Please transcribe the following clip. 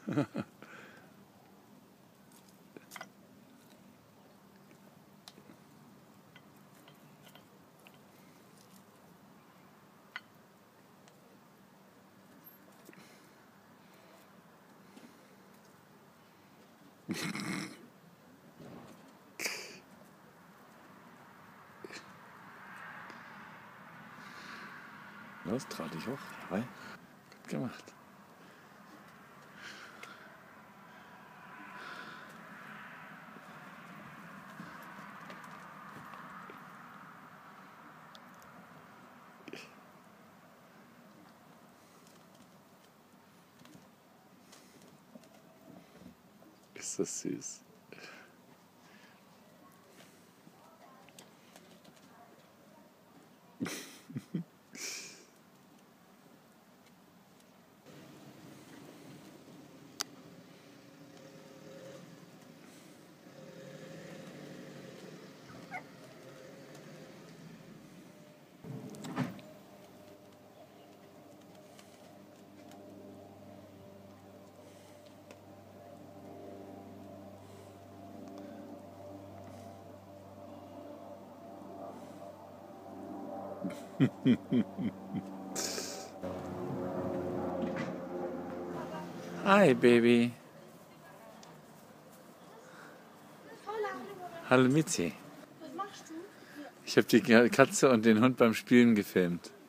Los, trau dich hoch. Jawohl. Gut gemacht. Ist das süß. Hi, Baby. Hallo, Mizi. Was machst du? Ich habe die Katze und den Hund beim Spielen gefilmt.